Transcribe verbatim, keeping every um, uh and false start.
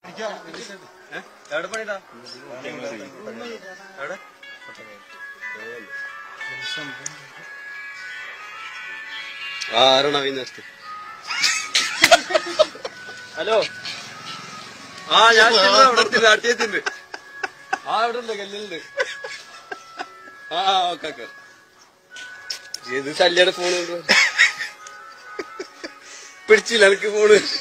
എവിടെ പണിട്ടാ എവിടെ ആരാണ് വൈകുന്നേരത്ത്? ഹലോ. ആ ഞാൻ അവിടെ നാട്ടിയെത്തിണ്ട്. ആ ഇവിടെ ഉണ്ട്, കല്ലുണ്ട്. ആ ഓക്കെ ഓക്കെ. ഏത് ശല്യാണ് ഫോണ് പിടിച്ചില്ല എനിക്ക് ഫോണ്.